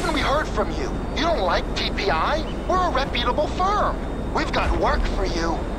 Haven't we heard from you? You don't like TPI? We're a reputable firm. We've got work for you.